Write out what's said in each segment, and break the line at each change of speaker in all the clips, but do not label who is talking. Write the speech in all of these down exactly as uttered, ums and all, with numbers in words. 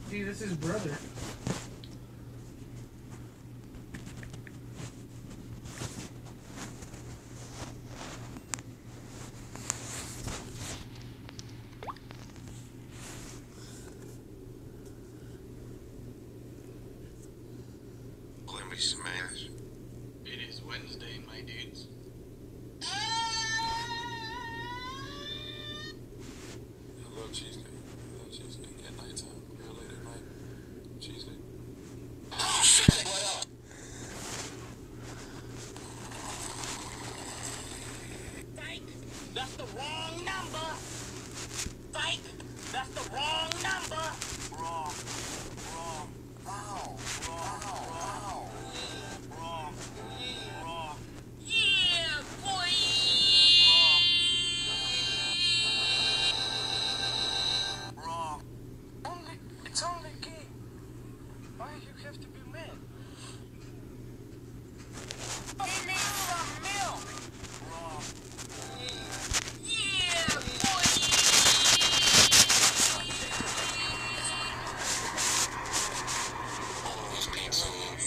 See, this is brother.
Let me smash.
It is Wednesday, my dudes.
I love cheesecake. I love cheesecake at nighttime. Real late at night. Cheesecake. Oh shit! What up?
Psych! That's the wrong number! Psych! That's the wrong number! Wrong. Wrong. Ow. Wrong. Wrong. Wrong. Wrong. Yeah, boy! Wrong. Wrong. Only, it's only a game. Why you have to be mad? Give me some milk! Wrong. Yeah, boy!
This pizza.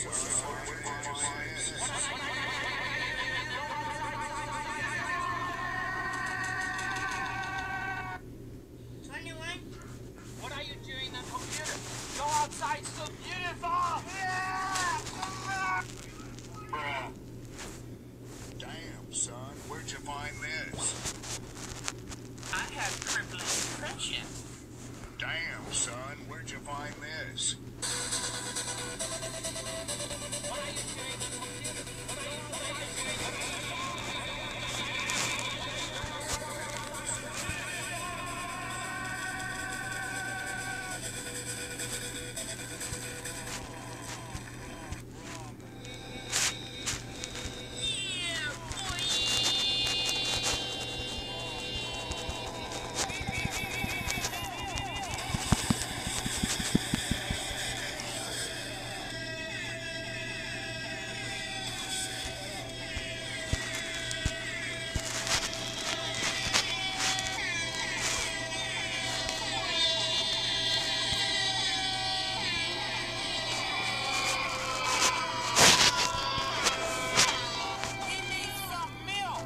twenty-one? What are you doing on the computer? Go outside, it's so beautiful! Yeah!
Bruh. Damn, son, where'd you find this?
I have crippling depression.
Damn, son, where'd you find this?
What are you doing on the computer? Yeah, boy! Give me some milk!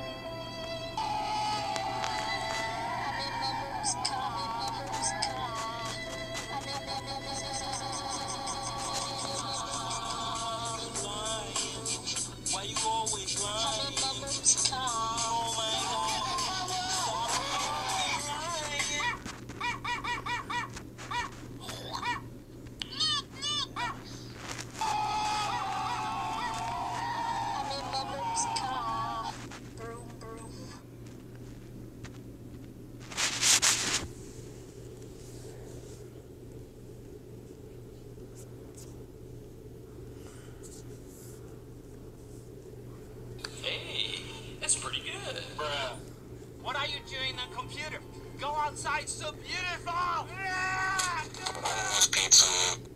Why you always lying? Oh my God. Broom, broom.
Hey, that's pretty good.
Bruh. What are you doing on computer? Go outside, so beautiful! Yeah!
This pizza.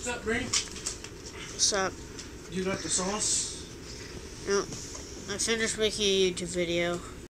What's up, Bree?
What's up?
You got the sauce?
No. I finished making a YouTube video.